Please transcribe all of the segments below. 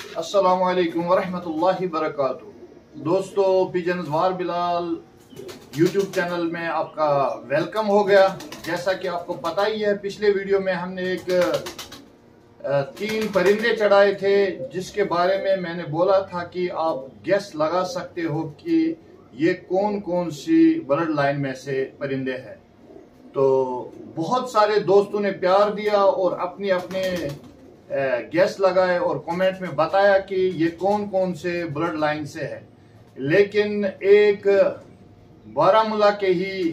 अस्सलामु अलैकुम वरहमतुल्लाहि वबरकातुहू। दोस्तों, pigeons war Bilal YouTube channel में आपका वेलकम हो गया। जैसा कि आपको पता ही है, पिछले वीडियो में हमने तीन परिंदे चढ़ाए थे, जिसके बारे में मैंने बोला था कि आप गेस लगा सकते हो कि ये कौन कौन सी ब्लड लाइन में से परिंदे हैं। तो बहुत सारे दोस्तों ने प्यार दिया और अपने अपने गेस लगाए और कमेंट में बताया कि ये कौन कौन से ब्लड लाइन से है। लेकिन एक बारामूला के ही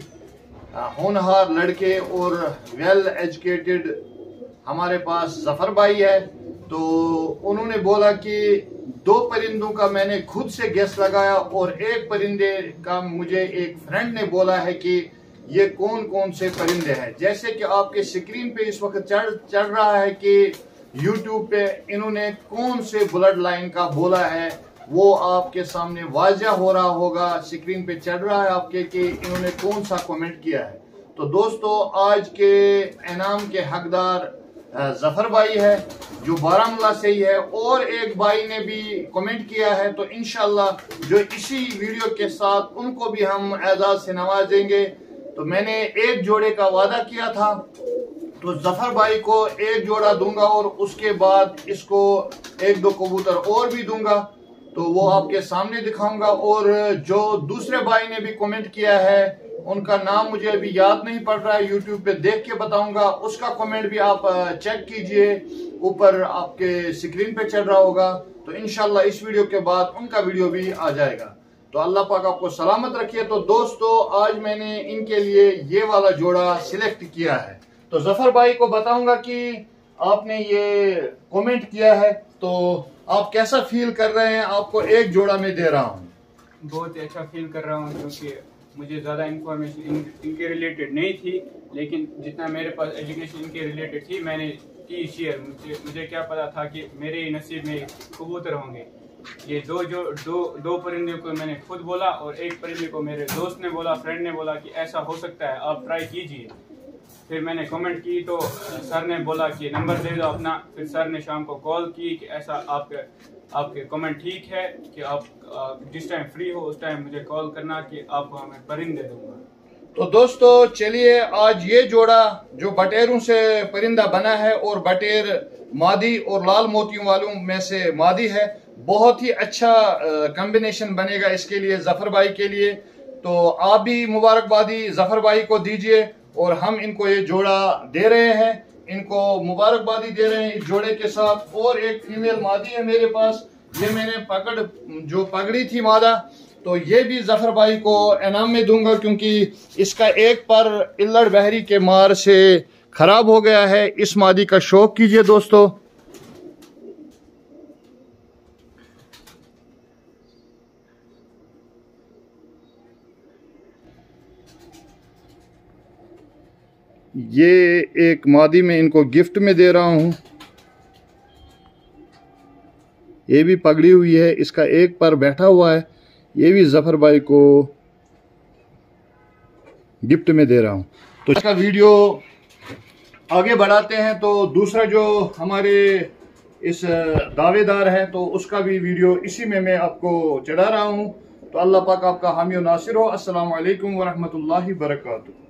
होनहार लड़के और वेल एजुकेटेड हमारे पास जफर भाई है, तो उन्होंने बोला कि दो परिंदों का मैंने खुद से गेस लगाया और एक परिंदे का मुझे एक फ्रेंड ने बोला है कि ये कौन कौन से परिंदे हैं। जैसे कि आपके स्क्रीन पे इस वक्त चढ़ रहा है कि YouTube पे इन्होंने कौन से ब्लड लाइन का बोला है, वो आपके सामने वाज़ह हो रहा होगा। स्क्रीन पे चढ़ रहा है आपके कि इन्होंने कौन सा कमेंट किया है। तो दोस्तों, आज के इनाम के हकदार जफर भाई है जो बारामूला से ही है, और एक भाई ने भी कमेंट किया है। तो इंशाल्लाह जो इसी वीडियो के साथ उनको भी हम एजाज से नवाजेंगे। तो मैंने एक जोड़े का वादा किया था, तो जफर भाई को एक जोड़ा दूंगा और उसके बाद इसको एक दो कबूतर और भी दूंगा, तो वो आपके सामने दिखाऊंगा। और जो दूसरे भाई ने भी कमेंट किया है, उनका नाम मुझे अभी याद नहीं पड़ रहा है, यूट्यूब पे देख के बताऊंगा। उसका कमेंट भी आप चेक कीजिए, ऊपर आपके स्क्रीन पे चल रहा होगा। तो इंशाल्लाह इस वीडियो के बाद उनका वीडियो भी आ जाएगा। तो अल्लाह पाक आपको सलामत रखिए। तो दोस्तों, आज मैंने इनके लिए ये वाला जोड़ा सिलेक्ट किया है। तो जफर भाई को बताऊंगा कि आपने ये कमेंट किया है, तो आप कैसा फील कर रहे हैं। आपको एक जोड़ा में दे रहा हूँ। बहुत अच्छा फील कर रहा हूँ, क्योंकि मुझे ज़्यादा इन्फॉर्मेशन इनके रिलेटेड नहीं थी, लेकिन जितना मेरे पास एजुकेशन इनके रिलेटेड थी मैंने की शेयर। मुझे क्या पता था कि मेरे ही नसीब में कबूतर होंगे। ये दो परिंदे को मैंने खुद बोला और एक परिंदे को मेरे दोस्त ने बोला, फ्रेंड ने बोला कि ऐसा हो सकता है, आप ट्राई कीजिए। फिर मैंने कमेंट की तो सर ने बोला कि नंबर दे दो अपना। फिर सर ने शाम को कॉल की कि ऐसा आपके कमेंट ठीक है कि आप जिस टाइम फ्री हो उस टाइम मुझे कॉल करना कि आपको मैं परिंदे दूंगा। तो दोस्तों, चलिए आज ये जोड़ा जो बटेरों से परिंदा बना है, और बटेर मादी और लाल मोतियों वालों में से मादी है, बहुत ही अच्छा कॉम्बिनेशन बनेगा इसके लिए, जफर भाई के लिए। तो आप भी मुबारकबादी जफर भाई को दीजिए, और हम इनको ये जोड़ा दे रहे हैं, इनको मुबारकबादी दे रहे हैं इस जोड़े के साथ। और एक फीमेल मादी है मेरे पास, ये मैंने पगड़ी थी मादा, तो ये भी जफर भाई को इनाम में दूंगा, क्योंकि इसका एक पर इल्लड़ बहरी के मार से खराब हो गया है। इस मादी का शौक कीजिए दोस्तों। ये एक मादी में इनको गिफ्ट में दे रहा हूं। ये भी पगड़ी हुई है, इसका एक पर बैठा हुआ है। ये भी जफर भाई को गिफ्ट में दे रहा हूं। तो इसका वीडियो आगे बढ़ाते हैं। तो दूसरा जो हमारे इस दावेदार है, तो उसका भी वीडियो इसी में मैं आपको चढ़ा रहा हूं। तो अल्लाह पाक आपका हामी और नासिर हो। अस्सलामु अलैकुम वरहमतुल्लाहि वबरकातुहू।